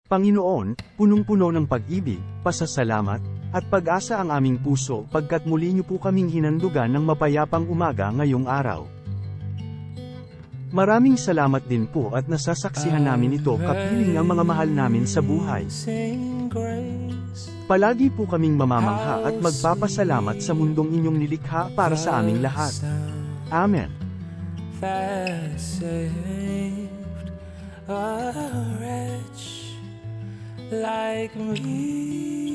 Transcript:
Panginoon, punong-puno ng pag-ibig, pasasalamat, at pag-asa ang aming puso pagkat muli niyo po kaming hinandugan ng mapayapang umaga ngayong araw. Maraming salamat din po at nasasaksihan namin ito kapiling ang mga mahal namin sa buhay. Palagi po kaming mamamangha at magpapasalamat sa mundong inyong nilikha para sa aming lahat. Amen. That saved a wretch like me.